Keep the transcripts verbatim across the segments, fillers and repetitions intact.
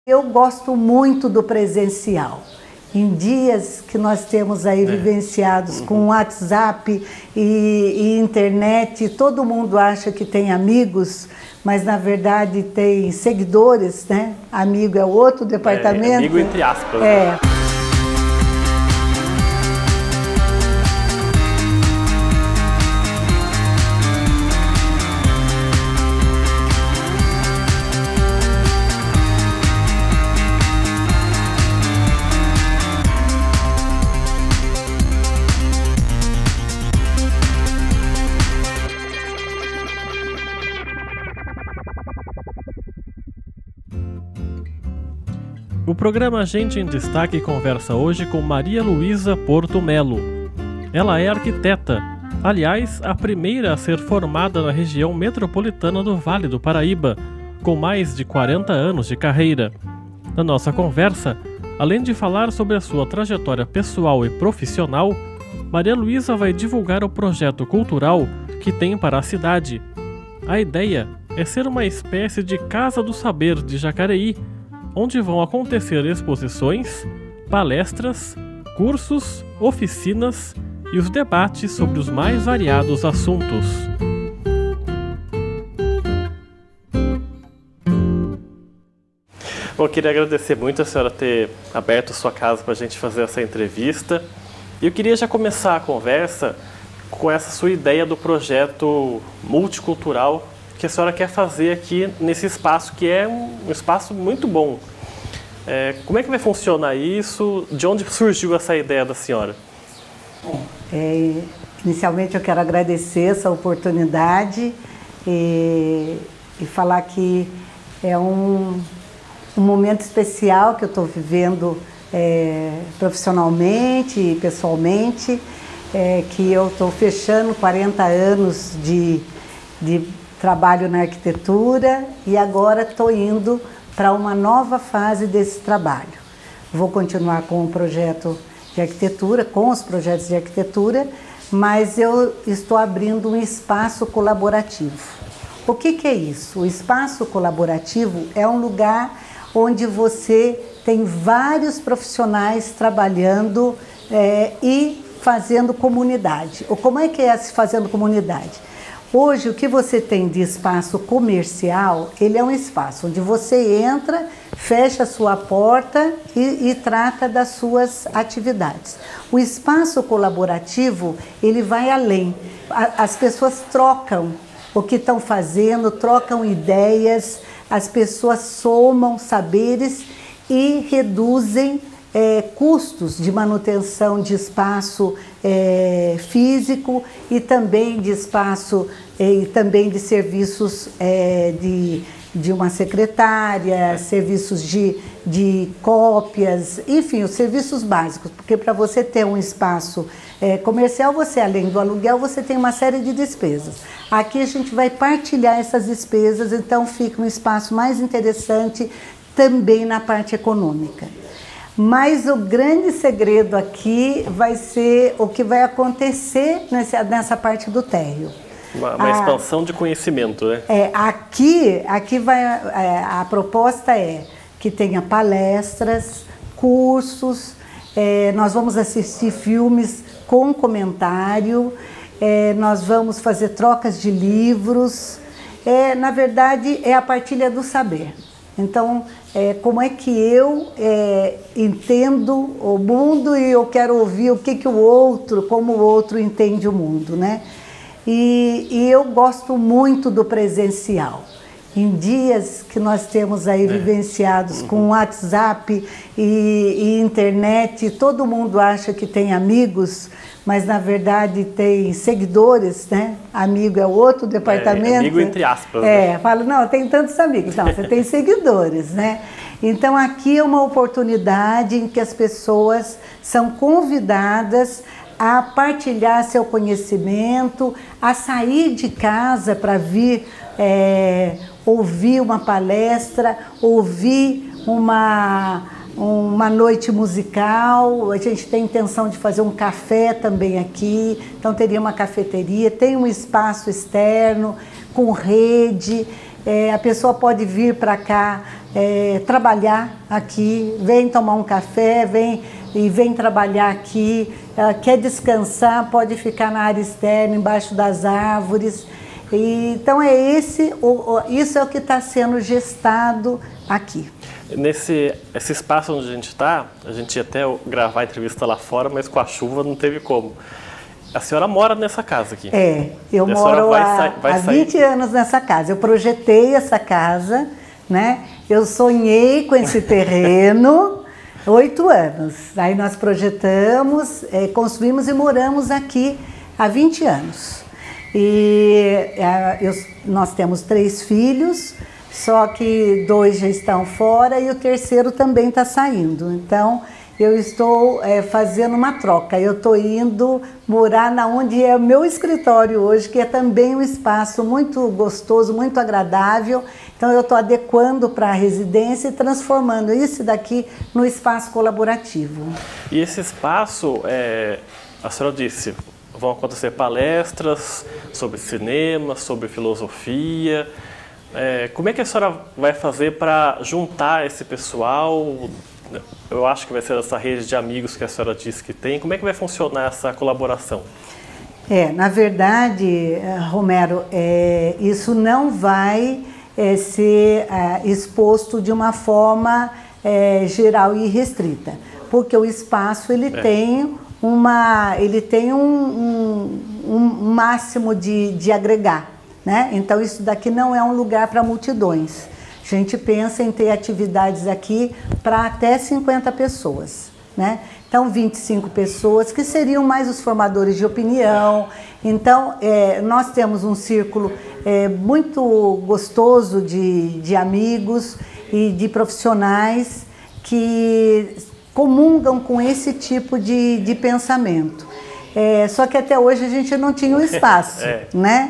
Eu gosto muito do presencial. Em dias que nós temos aí é. vivenciados uhum. com WhatsApp e, e internet, todo mundo acha que tem amigos, mas na verdade tem seguidores, né? Amigo é outro departamento. É, amigo entre aspas. É. Né? O programa Gente em Destaque conversa hoje com Maria Luísa Porto Melo. Ela é arquiteta, aliás, a primeira a ser formada na região metropolitana do Vale do Paraíba, com mais de quarenta anos de carreira. Na nossa conversa, além de falar sobre a sua trajetória pessoal e profissional, Maria Luísa vai divulgar o projeto cultural que tem para a cidade. A ideia é ser uma espécie de Casa do Saber de Jacareí, onde vão acontecer exposições, palestras, cursos, oficinas e os debates sobre os mais variados assuntos. Bom, eu queria agradecer muito a senhora ter aberto sua casa para a gente fazer essa entrevista. E eu queria já começar a conversa com essa sua ideia do projeto multicultural que a senhora quer fazer aqui nesse espaço, que é um espaço muito bom. É, como é que vai funcionar isso? De onde surgiu essa ideia da senhora? Bom, é, inicialmente eu quero agradecer essa oportunidade e, e falar que é um, um momento especial que eu estou vivendo é, profissionalmente e pessoalmente, é, que eu estou fechando quarenta anos de, de trabalho na arquitetura e agora estou indo para uma nova fase desse trabalho. Vou continuar com o projeto de arquitetura, com os projetos de arquitetura, mas eu estou abrindo um espaço colaborativo. O que que é isso? O espaço colaborativo é um lugar onde você tem vários profissionais trabalhando é, e fazendo comunidade. Ou como é que é se fazendo comunidade? Hoje, o que você tem de espaço comercial, ele é um espaço onde você entra, fecha a sua porta e, e trata das suas atividades. O espaço colaborativo, ele vai além. A, as pessoas trocam o que estão fazendo, trocam ideias, as pessoas somam saberes e reduzem É, custos de manutenção de espaço é, físico e também de espaço é, e também de serviços é, de, de uma secretária, serviços de, de cópias, enfim, os serviços básicos, porque para você ter um espaço é, comercial, você além do aluguel, você tem uma série de despesas. Aqui a gente vai partilhar essas despesas, então fica um espaço mais interessante também na parte econômica. Mas o grande segredo aqui vai ser o que vai acontecer nessa, nessa parte do térreo. Uma, uma a, expansão de conhecimento, né? É, aqui, aqui vai, é, a proposta é que tenha palestras, cursos, é, nós vamos assistir filmes com comentário, é, nós vamos fazer trocas de livros, é, na verdade é a partilha do saber. Então, é, como é que eu é, entendo o mundo e eu quero ouvir o que, que o outro, como o outro entende o mundo, né? E, e eu gosto muito do presencial. Em dias que nós temos aí é. vivenciados uhum. com WhatsApp e, e internet, todo mundo acha que tem amigos, mas na verdade tem seguidores, né? Amigo é outro departamento. É, amigo entre aspas. É, né? falo, não, eu tenho tantos amigos. Não, você tem seguidores, né? Então aqui é uma oportunidade em que as pessoas são convidadas a partilhar seu conhecimento, a sair de casa para vir é, ouvir uma palestra, ouvir uma, uma noite musical. A gente tem intenção de fazer um café também aqui, então teria uma cafeteria, tem um espaço externo com rede é, a pessoa pode vir para cá, é, trabalhar aqui, vem tomar um café, vem e vem trabalhar aqui, ela quer descansar, pode ficar na área externa, embaixo das árvores. E, então é esse, o, o, isso é o que está sendo gestado aqui. Nesse esse espaço onde a gente está, a gente ia até gravar a entrevista lá fora, mas com a chuva não teve como. A senhora mora nessa casa aqui? É, eu moro há, há vinte anos nessa casa. Eu projetei essa casa, né? Eu sonhei com esse terreno, oito anos. Aí nós projetamos, é, construímos e moramos aqui há vinte anos. E é, eu, nós temos três filhos, só que dois já estão fora e o terceiro também está saindo. Então, eu estou é, fazendo uma troca. Eu estou indo morar na onde é o meu escritório hoje, que é também um espaço muito gostoso, muito agradável. Então, eu estou adequando para a residência e transformando isso daqui no espaço colaborativo. E esse espaço, é, a senhora disse, vão acontecer palestras sobre cinema, sobre filosofia. É, como é que a senhora vai fazer para juntar esse pessoal? Eu acho que vai ser essa rede de amigos que a senhora disse que tem. Como é que vai funcionar essa colaboração? É, na verdade, Romero, é, isso não vai é, ser é, exposto de uma forma é, geral e restrita, porque o espaço ele é. tem uma, ele tem um, um, um máximo de, de agregar, né? Então isso daqui não é um lugar para multidões. A gente pensa em ter atividades aqui para até cinquenta pessoas, né? Então, vinte e cinco pessoas, que seriam mais os formadores de opinião. Então, é, nós temos um círculo é, muito gostoso de, de amigos e de profissionais que comungam com esse tipo de, de pensamento. É, só que até hoje a gente não tinha o espaço, é. né?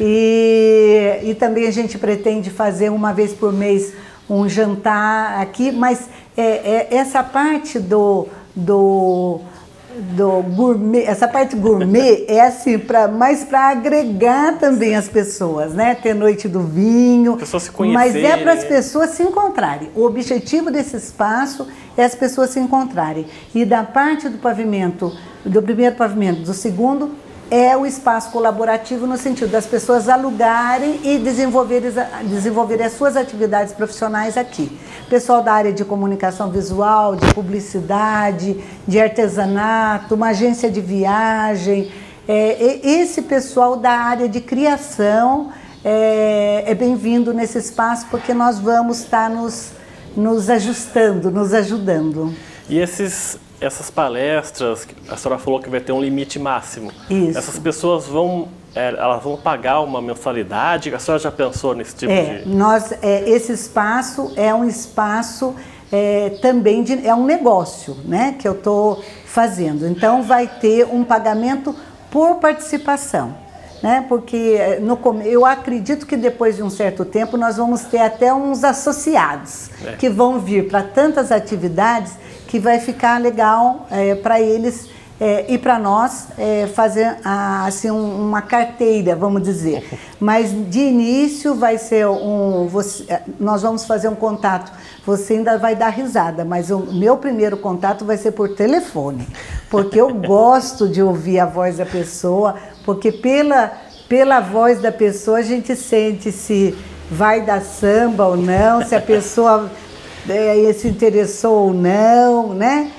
E, e também a gente pretende fazer uma vez por mês um jantar aqui, mas é, é, essa parte do, do, do gourmet, essa parte gourmet é assim, pra, mais para agregar também as pessoas, né? Ter noite do vinho, as pessoas se mas é para as né? pessoas se encontrarem. O objetivo desse espaço é as pessoas se encontrarem. E da parte do pavimento, do primeiro pavimento, do segundo, é o espaço colaborativo no sentido das pessoas alugarem e desenvolverem, desenvolverem as suas atividades profissionais aqui. Pessoal da área de comunicação visual, de publicidade, de artesanato, uma agência de viagem, é, esse pessoal da área de criação é, é bem-vindo nesse espaço, porque nós vamos estar nos, nos ajustando, nos ajudando. E esses... Essas palestras, a senhora falou que vai ter um limite máximo. Isso. Essas pessoas vão, é, elas vão pagar uma mensalidade? A senhora já pensou nesse tipo é, de... Nós, é, esse espaço é um espaço é, também, de, é um negócio, né, que eu estou fazendo. Então vai ter um pagamento por participação. Né? Porque no, eu acredito que depois de um certo tempo nós vamos ter até uns associados é. que vão vir para tantas atividades que vai ficar legal é, para eles é, e para nós é, fazer a, assim, um, uma carteira, vamos dizer. Mas de início vai ser um... Você, nós vamos fazer um contato, você ainda vai dar risada, mas o meu primeiro contato vai ser por telefone, porque eu gosto de ouvir a voz da pessoa, porque pela, pela voz da pessoa a gente sente se vai dar samba ou não, se a pessoa é, se interessou ou não, né?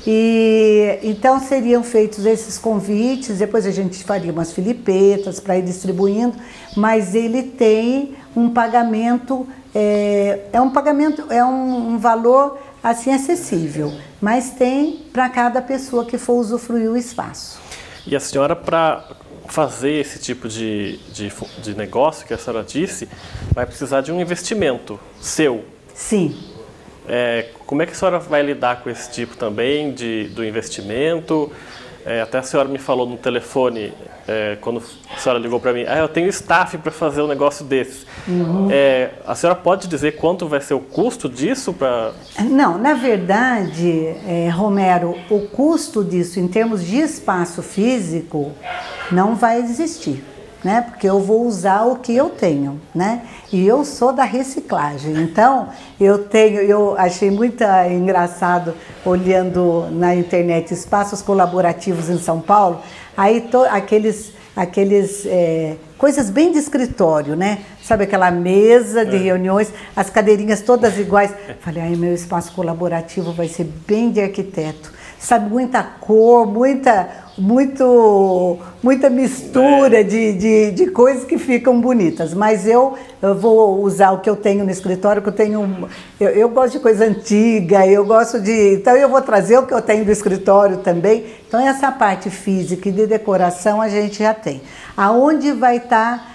E então seriam feitos esses convites, depois a gente faria umas filipetas para ir distribuindo, mas ele tem um pagamento, é, é um pagamento, é um, um valor assim acessível, mas tem para cada pessoa que for usufruir o espaço. E a senhora, para fazer esse tipo de, de, de negócio que a senhora disse, vai precisar de um investimento seu. Sim. É, como é que a senhora vai lidar com esse tipo também de, do investimento? É, até a senhora me falou no telefone, é, quando a senhora ligou para mim, ah, eu tenho staff para fazer um negócio desse. Uhum. É, a senhora pode dizer quanto vai ser o custo disso? Pra... Não, na verdade, é, Romero, o custo disso em termos de espaço físico não vai existir. né? Porque eu vou usar o que eu tenho, né? E eu sou da reciclagem, então eu tenho, eu achei muito engraçado olhando na internet espaços colaborativos em São Paulo, aí to, aqueles, aqueles é, coisas bem de escritório, né? Sabe aquela mesa de reuniões, as cadeirinhas todas iguais. Falei, aí meu espaço colaborativo vai ser bem de arquiteto. Sabe, muita cor, muita, muito, muita mistura de, de, de coisas que ficam bonitas. Mas eu, eu vou usar o que eu tenho no escritório, que eu tenho... Eu, eu gosto de coisa antiga, eu gosto de... Então eu vou trazer o que eu tenho do escritório também. Então essa parte física e de decoração a gente já tem. Aonde vai estar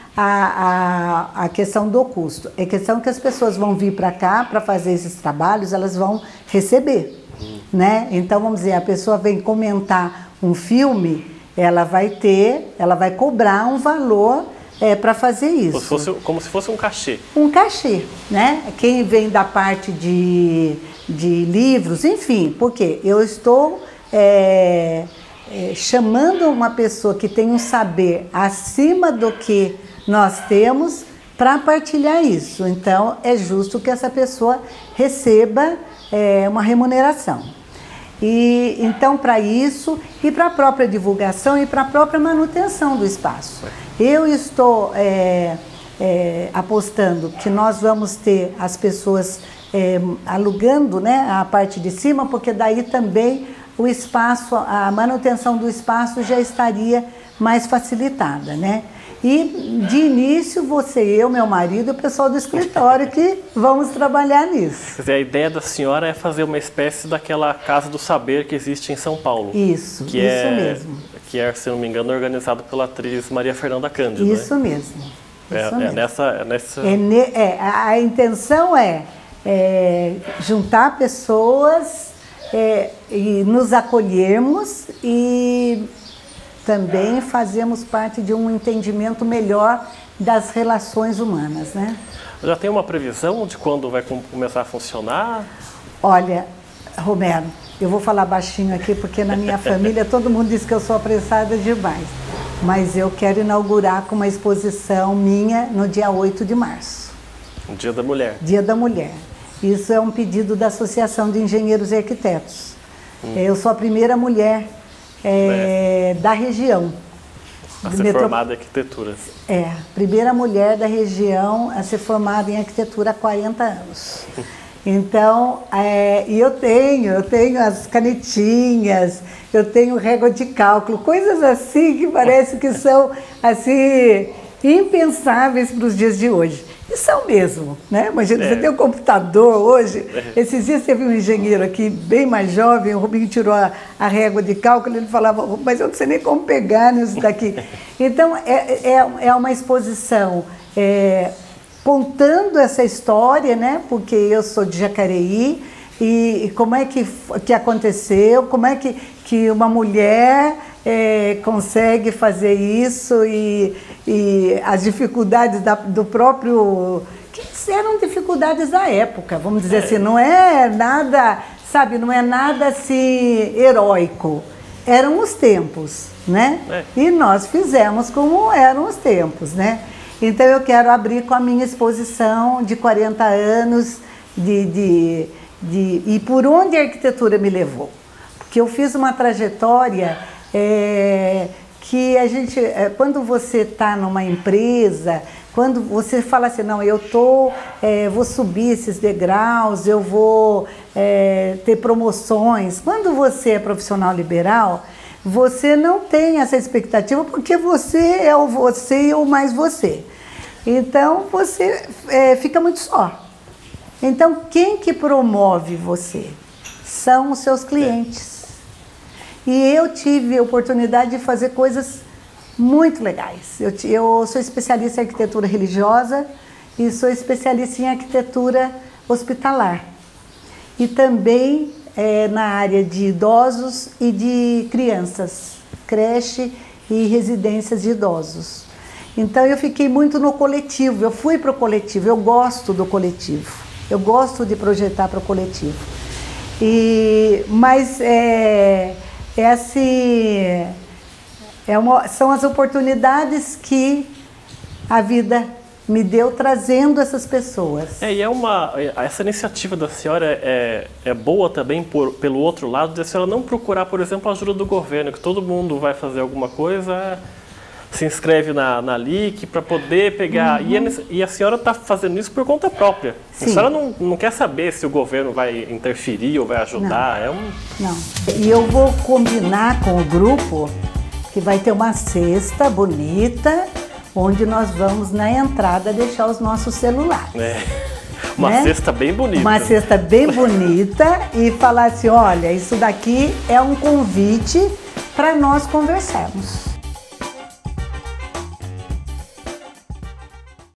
a, a, a questão do custo? É questão que as pessoas vão vir para cá para fazer esses trabalhos, elas vão receber. Né? Então, vamos dizer, a pessoa vem comentar um filme, ela vai ter, ela vai cobrar um valor é, para fazer isso. Como se, fosse, como se fosse um cachê. Um cachê, né? Quem vem da parte de, de livros, enfim, porque eu estou é, é, chamando uma pessoa que tem um saber acima do que nós temos para partilhar isso. Então, é justo que essa pessoa receba é, uma remuneração. E, então, para isso, e para a própria divulgação e para a própria manutenção do espaço. Eu estou é, é, apostando que nós vamos ter as pessoas é, alugando, né, a parte de cima, porque daí também o espaço, a manutenção do espaço já estaria mais facilitada, né? E de início, você, eu, meu marido e o pessoal do escritório que vamos trabalhar nisso. Quer dizer, a ideia da senhora é fazer uma espécie daquela Casa do Saber que existe em São Paulo. Isso, que isso é, mesmo. Que é, se não me engano, organizado pela atriz Maria Fernanda Cândido. Isso né? mesmo. É, isso é mesmo. nessa... É nessa... É ne, é, a, a intenção é, é juntar pessoas é, e nos acolhermos e... também fazemos parte de um entendimento melhor das relações humanas, né? Já tem uma previsão de quando vai começar a funcionar? Olha, Romero, eu vou falar baixinho aqui porque na minha família todo mundo diz que eu sou apressada demais. Mas eu quero inaugurar com uma exposição minha no dia oito de março. Dia da Mulher. Dia da Mulher. Isso é um pedido da Associação de Engenheiros e Arquitetos. Hum. Eu sou a primeira mulher É, é. da região. A ser metro... formada em arquitetura. É, primeira mulher da região a ser formada em arquitetura há quarenta anos. Então, é, e eu tenho, eu tenho as canetinhas, eu tenho régua de cálculo, coisas assim que parece que são assim, impensáveis para os dias de hoje. E são mesmo, né? Imagina, é. Você tem um computador hoje. É. Esses dias teve um engenheiro aqui, bem mais jovem, o Rubinho tirou a, a régua de cálculo, ele falava, mas eu não sei nem como pegar nisso daqui. Então, é, é, é uma exposição é, contando essa história, né? Porque eu sou de Jacareí, e, e como é que, que aconteceu, como é que, que uma mulher... É, consegue fazer isso e, e as dificuldades da, do próprio... que eram dificuldades da época, vamos dizer é. assim, não é nada, sabe, não é nada assim heróico. Eram os tempos, né? É. E nós fizemos como eram os tempos, né? Então eu quero abrir com a minha exposição de quarenta anos de, de, de, e por onde a arquitetura me levou. Porque eu fiz uma trajetória... É, que a gente, é, quando você está numa empresa, quando você fala assim, não, eu tô, é, vou subir esses degraus, eu vou é, ter promoções. Quando você é profissional liberal, você não tem essa expectativa porque você é o você e o mais você. Então, você é, fica muito só. Então, quem que promove você? São os seus clientes. E eu tive a oportunidade de fazer coisas muito legais. Eu, eu sou especialista em arquitetura religiosa e sou especialista em arquitetura hospitalar. E também é, na área de idosos e de crianças, creche e residências de idosos. Então eu fiquei muito no coletivo, eu fui para o coletivo, eu gosto do coletivo, eu gosto de projetar para o coletivo. E, mas é, é assim, é uma, são as oportunidades que a vida me deu trazendo essas pessoas. É, e é uma, essa iniciativa da senhora é, é boa também por, pelo outro lado, da senhora não procurar, por exemplo, a ajuda do governo, que todo mundo vai fazer alguma coisa, se inscreve na, na L I C para poder pegar, uhum. e, a, e a senhora está fazendo isso por conta própria. Sim. A senhora não, não quer saber se o governo vai interferir ou vai ajudar. Não. É um... não. E eu vou combinar com o grupo que vai ter uma cesta bonita, onde nós vamos na entrada deixar os nossos celulares. É. Uma né? cesta bem bonita. Uma cesta bem bonita e falar assim, olha, isso daqui é um convite para nós conversarmos.